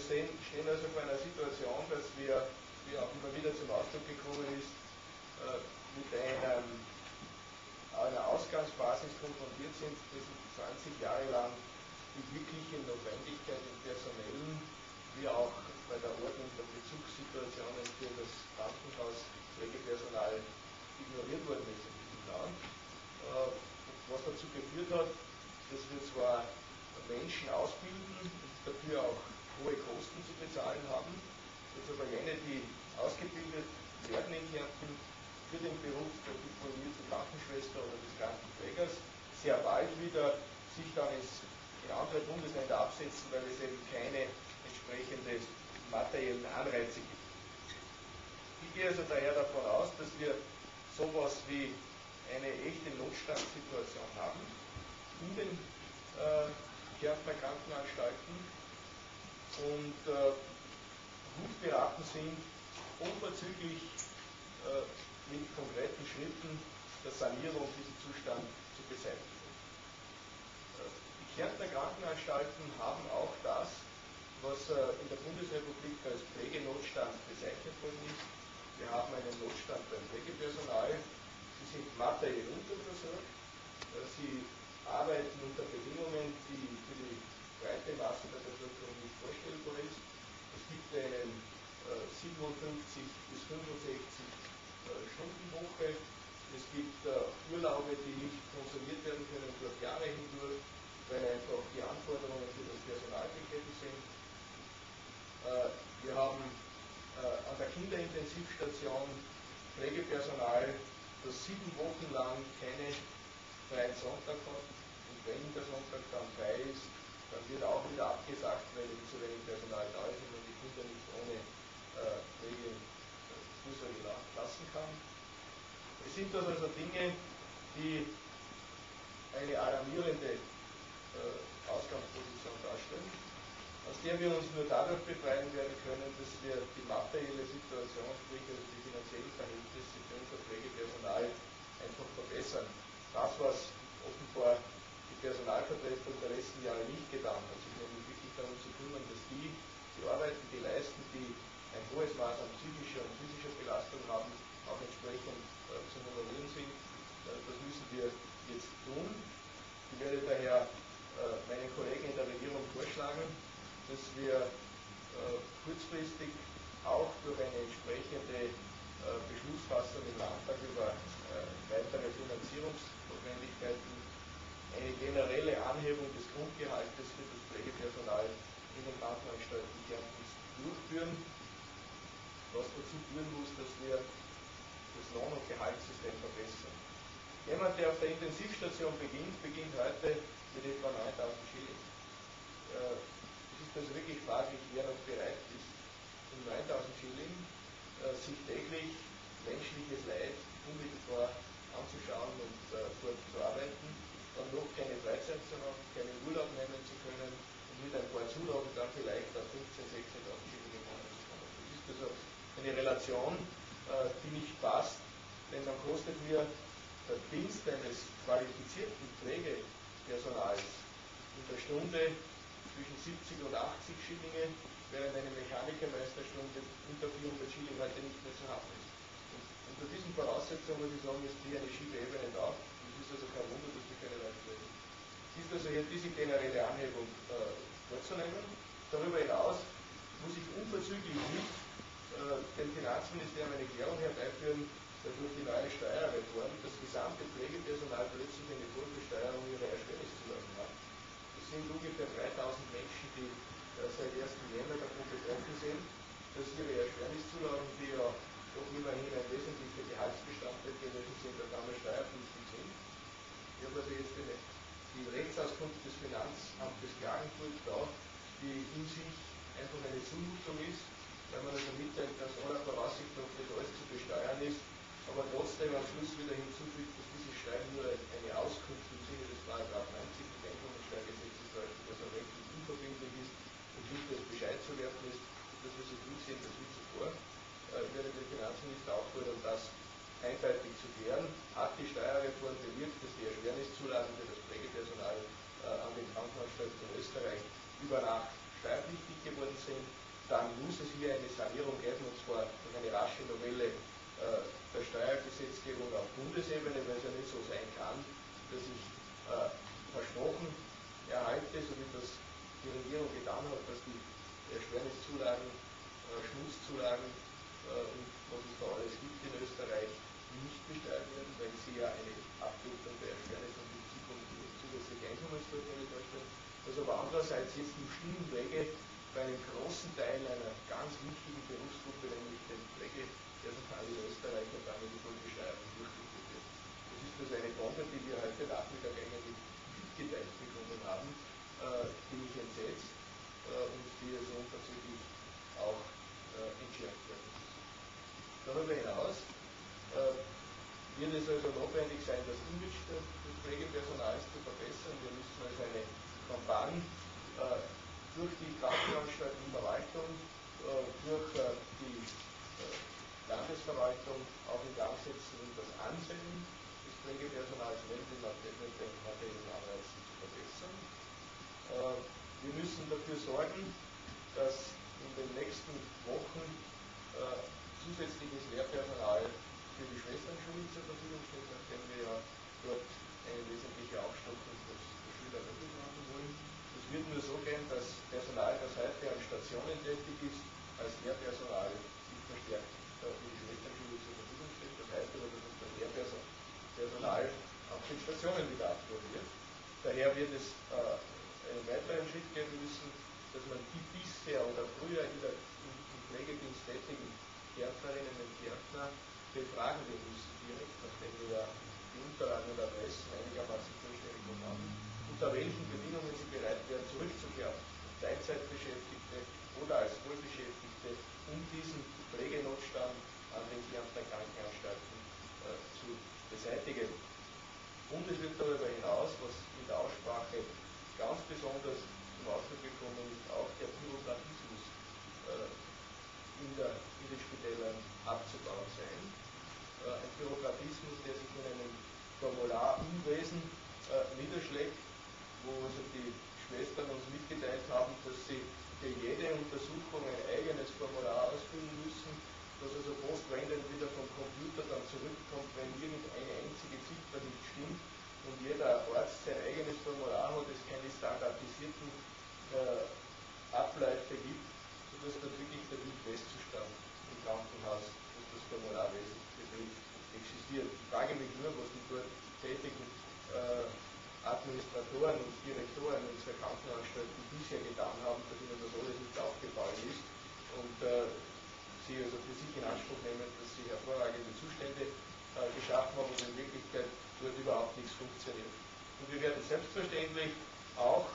stehen also vor einer Situation, dass wir, wie auch immer wieder zum Ausdruck gekommen ist, mit einer Ausgangsbasis konfrontiert sind, dass 20 Jahre lang die wirkliche Notwendigkeit im personellen, wie auch bei der Ordnung der Bezugssituationen für das Krankenhaus Pflegepersonal ignoriert worden ist in diesem Land, was dazu geführt hat, dass wir zwar Menschen ausbilden und dafür auch hohe Kosten zu bezahlen haben, dass aber jene, die ausgebildet werden in Kärnten für den Beruf der diplomierten Krankenschwester oder des Krankenpflegers, sehr bald wieder sich dann in andere Bundesländer absetzen, weil es eben keine entsprechenden materiellen Anreize gibt. Ich gehe also daher davon aus, dass wir sowas wie eine echte Notstandssituation haben in den Kärntner Krankenanstalten und gut beraten sind, unverzüglich mit konkreten Schritten der Sanierung diesen Zustand zu beseitigen. Die Kärntner Krankenanstalten haben auch das, was in der Bundesrepublik als Pflegenotstand bezeichnet worden ist. Wir haben einen Notstand beim Pflegepersonal. Sie sind materiell unterversorgt. Sie arbeiten unter Bedingungen, die für die breite Masse der Bevölkerung nicht vorstellbar ist. Es gibt einen 57 bis 65 Stundenwoche. Es gibt Urlaube, die nicht konsumiert werden können durch Jahre hindurch, weil einfach die Anforderungen für das Personal gegeben sind. Wir haben an der Kinderintensivstation Pflegepersonal, das 7 Wochen lang keine freien Sonntag hat. Und wenn der Sonntag dann frei ist, dann wird auch wieder abgesagt, weil eben zu wenig Personal da ist und man die Kinder nicht ohne Pflege Fürsorge lassen kann. Es sind das also Dinge, die eine alarmierende Ausgangsposition darstellen, aus der wir uns nur dadurch befreien werden können, dass wir die materielle Situation, sprich also die finanziellen Verhältnisse für unser Pflegepersonal einfach verbessern. Das, was offenbar die Personalvertretung der letzten Jahre nicht getan hat, sich nämlich wirklich darum zu kümmern, dass die Arbeiten, die leisten, die ein hohes Maß an psychischer und physischer Belastung haben, auch entsprechend zu honorieren sind. Das müssen wir jetzt tun. Ich werde daher meinen Kollegen in der Regierung vorschlagen, dass wir kurzfristig auch durch eine entsprechende Beschlussfassung im Landtag über weitere Finanzierungsnotwendigkeiten eine generelle Anhebung des Grundgehaltes für das Pflegepersonal in den Krankenanstalten Kärntens durchführen, was dazu führen muss, dass wir das Lohn- und Gehaltssystem verbessern. Jemand, der auf der Intensivstation beginnt heute mit etwa 9.000 Schilling. Es ist also wirklich fraglich, wer noch bereit ist, um 9.000 Schilling sich täglich menschliches Leid unmittelbar anzuschauen und dort zu arbeiten, dann noch keine Freizeit zu haben, keinen Urlaub nehmen zu können und mit ein paar Zulagen dann vielleicht auf 15.000, 16.000 Schilling im Monat zu kommen. Das ist also eine Relation, die nicht passt, denn dann kostet mir der Dienst eines qualifizierten Pflegepersonals in der Stunde zwischen 70 und 80 Schillinge, während eine Mechanikermeisterstunde unter 400 Schilling heute nicht mehr zu haben ist. Und unter diesen Voraussetzungen muss ich sagen, ist hier eine schiefe Ebene da. Und es ist also kein Wunder, dass wir keine Leute werden. Es ist also hier diese generelle Anhebung vorzunehmen. Darüber hinaus muss ich unverzüglich nicht dem Finanzministerium eine Klärung herbeiführen, dass durch die neue Steuerreform das gesamte Pflegepersonal plötzlich eine Vollbesteuerung ihrer Erschwerniszulagen hat. Das sind ungefähr 3.000 Menschen, die seit 1. Jänner davon betroffen sind, dass ihre Erschwerniszulagen, die ja doch immerhin ein wesentlicher Gehaltsbestandteil gewesen sind, auf einmal steuerpflichtig sind. Ich habe also jetzt die Rechtsauskunft des Finanzamtes Klagenfurt da, die in sich einfach eine Zumutung ist, weil man also mitteilt, dass aller Voraussicht nach das alles zu besteuern ist, aber trotzdem am Schluss wieder hinzufügt, dass diese Steuer nur eine Auskunft im Sinne des § 90 des Einkommensteuergesetzes darstellt, das auch rechtlich unverbindlich ist und nicht als Bescheid zu werten ist, dass wir so gut sehen, das wie zuvor. Ich werde den Finanzminister auffordern, das eindeutig zu klären. Hat die Steuerreform bewirkt, dass die Erschwerniszulagen für das Pflegepersonal an den Krankenanstalten in Österreich über Nacht steuerpflichtig dick geworden sind, dann muss es hier eine Sanierung geben, und zwar durch eine rasche Novelle der Steuergesetzgebung auf Bundesebene, weil es ja nicht so sein kann, dass ich versprochen erhalte, so wie das die Regierung getan hat, dass die Erschwerniszulagen, Schmutzzulagen und was es da alles gibt in Österreich nicht besteuert werden, weil sie ja eine Abgeltung der Erschwernis und die zusätzliche Einkommensvorteile darstellen. Dass aber andererseits jetzt im stillen Wege bei einem großen Teil einer ganz wichtigen Berufsgruppe, nämlich den Pflegepersonal in Österreich, und damit die Vollbesteuerung durchgeführt wird. Das ist also eine Bombe, die wir heute Nachmittag eigentlich mitgeteilt bekommen haben, die mich entsetzt und die also unverzüglich auch entschärft werden muss. Darüber hinaus wird es also notwendig sein, das Image des Pflegepersonals zu verbessern. Wir müssen also eine Kampagne durch die Krankenanstaltenverwaltung, durch die Landesverwaltung auch in Gang setzen, um das Ansehen des Pflegepersonals neben den materiellen Anreizen zu verbessern. Wir müssen dafür sorgen, dass in den nächsten Wochen zusätzliches Lehrpersonal für die Schwesternschulen zur Verfügung steht, nachdem wir ja dort eine wesentliche Aufstockung der Schüler möglich machen wollen. Es wird nur so gehen, dass Personal, das heute an Stationen tätig ist, als Lehrpersonal sich verstärkt für die Schwesternschulen zur Verfügung steht. Das heißt aber, dass das Lehrpersonal auf den Stationen wieder abholen wird. Daher wird es einen weiteren Schritt geben müssen, dass man die bisher oder früher im Pflegedienst tätigen Kärntnerinnen und Kärntner befragen wir müssen direkt, nachdem wir ja die Unterlagen und Adressen einigermaßen vollständig haben, unter welchen Bedingungen sie bereit wären, zurückzukehren, Teilzeitbeschäftigte oder als Vollbeschäftigte, um diesen Pflegenotstand an den Kärntner Krankenanstalten zu beseitigen. Und es wird darüber hinaus, was in der Aussprache ganz besonders zum Ausdruck gekommen ist, auch der Bürokratismus in den Spitälern abzubauen sein. Ein Bürokratismus, der sich in einem Formularunwesen niederschlägt, wo also die Schwestern uns mitgeteilt haben, dass sie für jede Untersuchung ein eigenes Formular ausfüllen müssen, dass also postwendend wieder vom Computer dann zurückkommt, wenn irgendeine einzige Ziffer nicht stimmt und jeder Arzt sein eigenes Formular hat, es keine standardisierten Abläufe gibt, sodass dort wirklich der Wildwestzustand im Krankenhaus, was das Formularwesen betrifft, existiert. Ich frage mich nur, was die dort tätigen Administratoren und Direktoren unserer Krankenanstalten bisher getan haben, dass ihnen das alles nicht aufgefallen ist und sie also für sich in Anspruch nehmen, dass sie hervorragende Zustände geschaffen haben und in Wirklichkeit dort überhaupt nichts funktioniert. Und wir werden selbstverständlich auch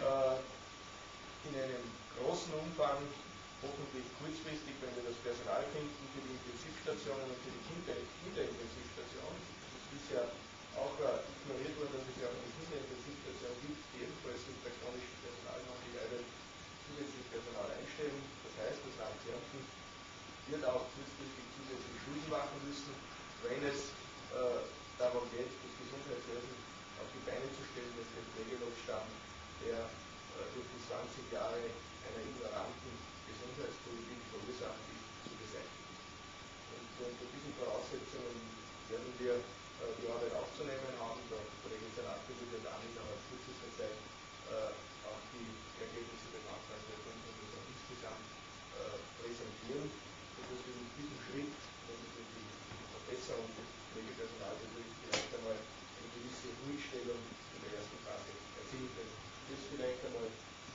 in einem großen Umfang, hoffentlich kurzfristig, wenn wir das Personal finden, für die Intensivstationen und für die Kinderintensivstation, das ist bisher auch ignoriert worden, dass es ja auch eine Kinderintensivstation gibt, die ebenfalls unter chronischem Personalmangel leidet, zusätzlich Personal einstellen. Das heißt, das Land Kärnten wird auch kurzfristig zusätzlich Schulden machen müssen, wenn es darum geht, das Gesundheitswesen auf die Beine zu stellen und den Pflegenotstand, der durch die 20 Jahre einer ignoranten Gesundheitspolitik verursacht ist, zu beseitigen. Und unter diesen Voraussetzungen werden wir die Arbeit aufzunehmen haben. Der Kollege Zanato wird dann innerhalb kürzester Zeit auch die Ergebnisse der Landesverwaltung und das insgesamt präsentieren, sodass wir mit diesem Schritt, nämlich mit die Verbesserung des Pflegepersonals, vielleicht einmal eine gewisse Ruhigstellung in der ersten Phase erzielen können. Das ist vielleicht einmal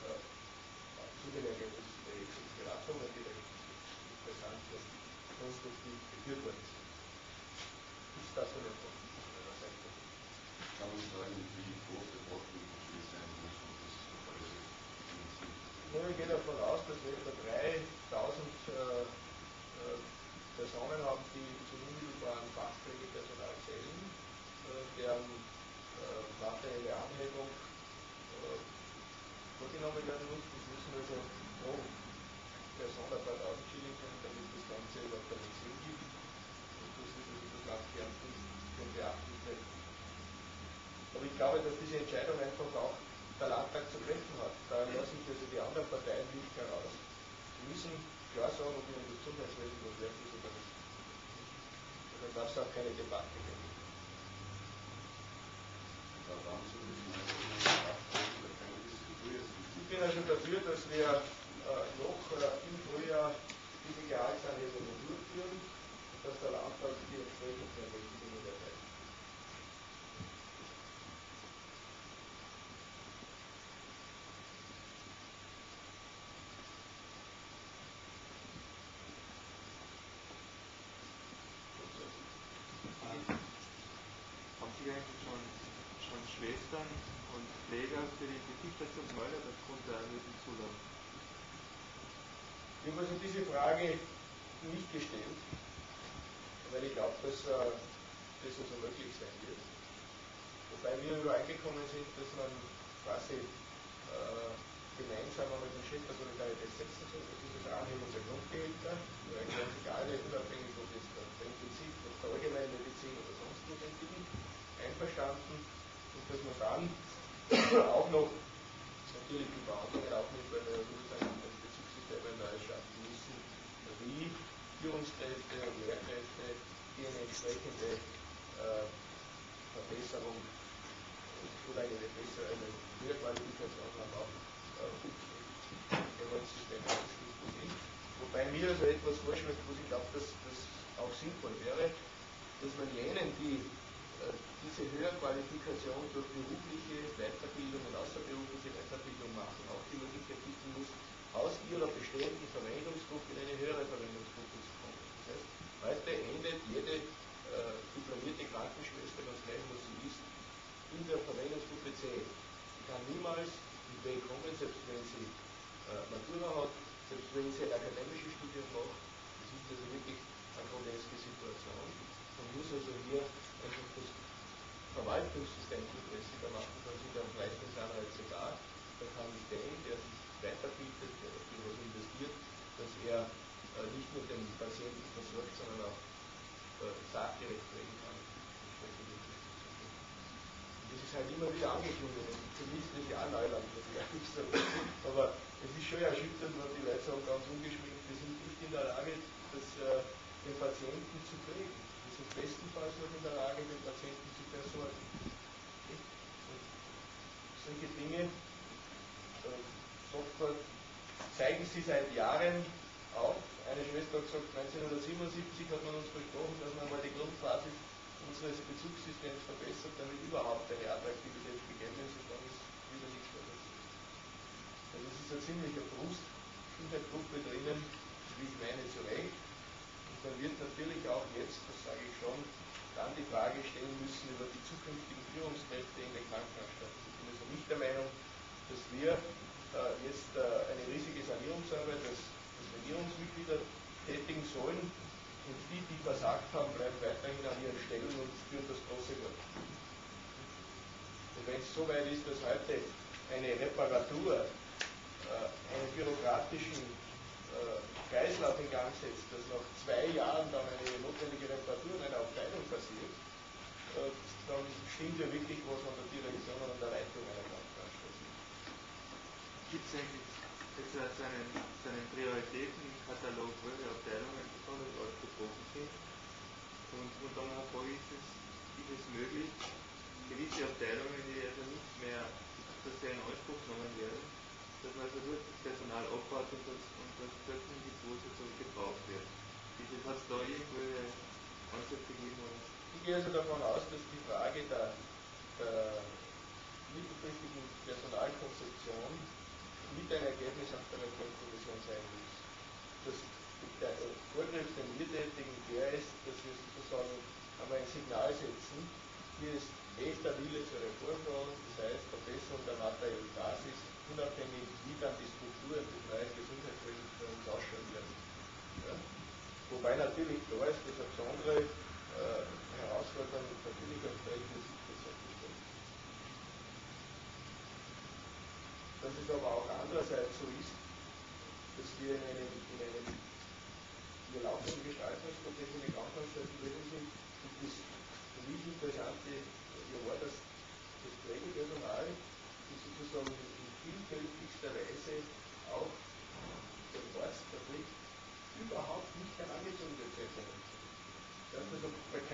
zu den Ergebnissen der jetzigen Beratungen, die recht interessant und konstruktiv geführt worden sind. Ist das von meiner Seite? Kann man sagen, wie groß der Forschungsbudget sein muss, um das alles zu finanzieren? Ich gehe davon aus, dass wir etwa 3000 Personen haben, die zum unmittelbaren Fachpflegepersonal zählen, deren materielle Anhebung vorgenommen werden muss. Das müssen also pro Person ein paar tausend Schilling sein, damit das Ganze überhaupt einen Sinn gibt. Und das ist also das Land Kärnten schon beachtlich nehmen. Aber ich glaube, dass diese Entscheidung einfach auch der Landtag zu treffen hat. Da lassen sich also die anderen Parteien nicht heraus. dann darf es auch keine Debatte geben. Ich bin also dafür, dass wir noch im Frühjahr diese Gehaltsanhebungen durchführen und dass der Landtag die entsprechenden Ermächtigungen erteilt. Haben Sie eigentlich schon Schwestern und Pfleger für die Intensivstation gemeldet aufgrund der erhöhten Zulagen? Ich habe also diese Frage nicht gestellt, weil ich glaube, dass das also möglich sein wird. Wobei wir übereingekommen sind, dass man quasi gemeinsam mit dem Chef der Solidarität setzen soll. Das ist das Anhebung der Grundgehälter, ganz egal, unabhängig ob jetzt der Intensiv, ob der allgemeinen Medizin oder sonst wo entwickelt, einverstanden und dass man dann auch noch natürlich die Verhandlungen aufnimmt, weil wir ja sozusagen das Bezugssystem neu schaffen müssen, wie Führungskräfte und Lehrkräfte die eine entsprechende Verbesserung oder eine bessere Höherqualifikation haben auch Gehaltssystem ausgeschlossen sind. Wobei mir also etwas vorschlägt, wo ich glaube, dass das auch sinnvoll wäre, dass man jenen, die diese Höherqualifikation durch berufliche Weiterbildung und außerberufliche Weiterbildung machen, auch die Möglichkeit bieten muss, aus ihrer bestehenden Verwendungsgruppe in eine höhere Verwendungsgruppe zu kommen. Das heißt, heute endet jede diplomierte Krankenschwester, ganz gleich wo sie ist, in der Verwendungsgruppe C. Sie kann niemals in B kommen, selbst wenn sie Matura hat, selbst wenn sie ein akademisches Studium macht. Das ist also wirklich eine groteske Situation. Man muss also hier einfach das Verwaltungssystem zuverlässiger machen, dann sind auch Leistungsanreize da. Da kann ich den, der sich weiterbildet, der dafür was investiert, dass er nicht nur den Patienten versorgt, sondern auch sachgerecht pflegen kann. Das ist halt immer wieder angeklungen. Für mich ist das ja auch Neuland, muss ich ehrlich sagen. Aber es ist schon erschütternd, wenn die Leute sagen, ganz ungeschminkt, wir sind nicht in der Lage, den Patienten zu pflegen. Wir sind bestenfalls noch in der Lage, den Patienten zu versorgen. Und solche Dinge zeigen sie seit Jahren auf. Eine Schwester hat gesagt, 1977 hat man uns versprochen, dass man mal die Grundbasis unseres Bezugssystems verbessert, damit überhaupt eine Attraktivität gegeben ist, und dann ist wieder nichts mehr passiert. Also es ist ein ziemlicher Frust in der Gruppe drinnen, wie ich meine, zu Recht. Und man wird natürlich auch jetzt, das sage ich schon, dann die Frage stellen müssen über die zukünftigen Führungskräfte in den Krankenanstalten. Ich bin also nicht der Meinung, dass wir jetzt eine riesige Sanierungsarbeit als Regierungsmitglieder tätigen sollen, und die, die versagt haben, bleiben weiterhin an ihren Stellen und führen das große Wort. Und wenn es so weit ist, dass heute eine Reparatur einen bürokratischen Kreislauf in Gang setzt, dass nach 2 Jahren dann eine notwendige Reparatur in einer Abteilung passiert, dann stimmt ja wirklich was an der Direktion und an der Leitung einer Krankenanstalt. Gibt es eigentlich jetzt seinen Prioritätenkatalog, welche Abteilungen besonders arg betroffen sind? Und dann eine Frage ist es möglich, gewisse Abteilungen, die also nicht mehr dass sie in Anspruch genommen werden, dass man also dort das Personal abbaut und das Plätzen gibt, wo es also gebraucht wird. Hat es da irgendwelche Ansätze gegeben? Oder? Ich gehe also davon aus, dass die Frage der mittelfristigen Personalkonzeption mit einer Ergebnis auf der Reformkommission sein muss. Dass der Vorgriff, den wir tätigen, der ist, dass wir sozusagen einmal ein Signal setzen, hier ist echter Wille zur Reform da, das heißt Verbesserung der materiellen Basis, unabhängig wie dann die Strukturen des neuen Gesundheitswesens für uns ausschauen werden. Ja? Wobei natürlich klar ist, dass eine besondere Herausforderung natürlich auf der Intensivstation besteht. Dass es aber auch andererseits so ist, dass wir in einem wir laufenden Gestaltungsprozess in den Krankenanstalten drin sind, und das für mich Interessante war, dass das Pflegepersonal sozusagen in vielfältigster Weise auch den Arzt vertritt, überhaupt nicht herangezogen wird. Das heißt also bei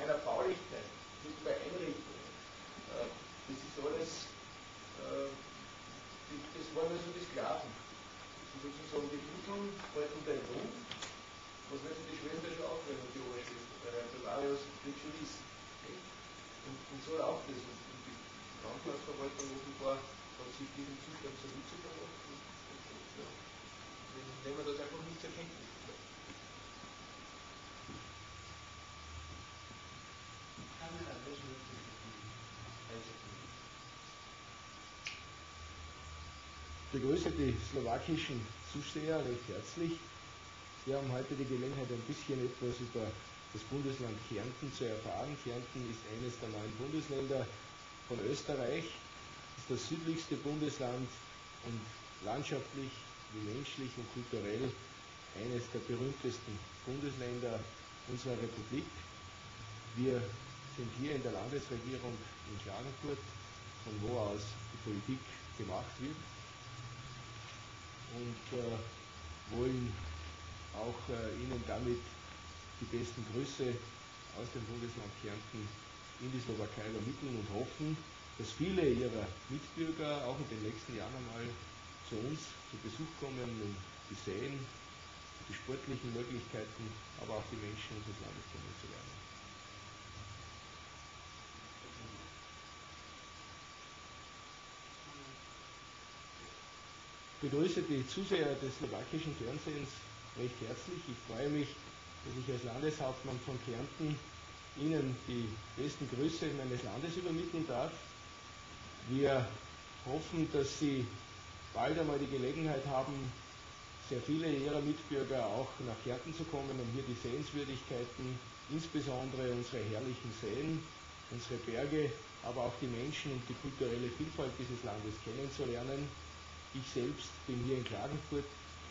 Hoffnung, bald kommt ein Wunsch, was wird die Schwester schon aufhören und die Oberschwester, der Repertorius wird schon wissen. Okay? Und so auch das. Und die Krankenhausverwaltung offenbar hat sich diesen Zustand zunutze gemacht und ja, nehmen wir das einfach nicht zur Kenntnis. Ich begrüße die slowakischen Zusteher recht herzlich. Sie haben heute die Gelegenheit, ein bisschen etwas über das Bundesland Kärnten zu erfahren. Kärnten ist eines der 9 Bundesländer von Österreich, ist das südlichste Bundesland und landschaftlich, wie menschlich und kulturell eines der berühmtesten Bundesländer unserer Republik. Wir sind hier in der Landesregierung in Klagenfurt, von wo aus die Politik gemacht wird, und wollen auch Ihnen damit die besten Grüße aus dem Bundesland Kärnten in die Slowakei übermitteln und hoffen, dass viele Ihrer Mitbürger auch in den nächsten Jahren einmal zu uns zu Besuch kommen, um die Seen, die sportlichen Möglichkeiten, aber auch die Menschen unseres Landes kennenzulernen. Ich begrüße die Zuseher des slowakischen Fernsehens recht herzlich. Ich freue mich, dass ich als Landeshauptmann von Kärnten Ihnen die besten Grüße meines Landes übermitteln darf. Wir hoffen, dass Sie bald einmal die Gelegenheit haben, sehr viele Ihrer Mitbürger auch nach Kärnten zu kommen, um hier die Sehenswürdigkeiten, insbesondere unsere herrlichen Seen, unsere Berge, aber auch die Menschen und die kulturelle Vielfalt dieses Landes kennenzulernen. Ich selbst bin hier in Klagenfurt.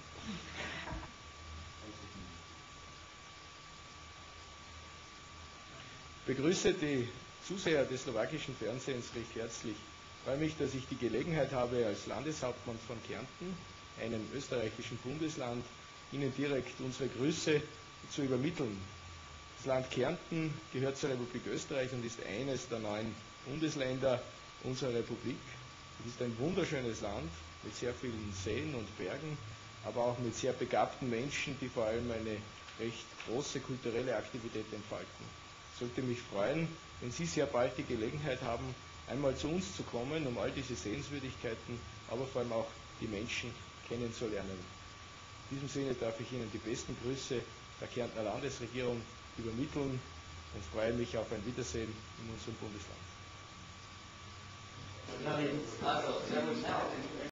Ich begrüße die Zuseher des slowakischen Fernsehens recht herzlich. Ich freue mich, dass ich die Gelegenheit habe, als Landeshauptmann von Kärnten, einem österreichischen Bundesland, Ihnen direkt unsere Grüße zu übermitteln. Das Land Kärnten gehört zur Republik Österreich und ist eines der 9 Bundesländer unserer Republik. Es ist ein wunderschönes Land mit sehr vielen Seen und Bergen, aber auch mit sehr begabten Menschen, die vor allem eine recht große kulturelle Aktivität entfalten. Ich sollte mich freuen, wenn Sie sehr bald die Gelegenheit haben, einmal zu uns zu kommen, um all diese Sehenswürdigkeiten, aber vor allem auch die Menschen kennenzulernen. In diesem Sinne darf ich Ihnen die besten Grüße der Kärntner Landesregierung übermitteln und freue mich auf ein Wiedersehen in unserem Bundesland. Also,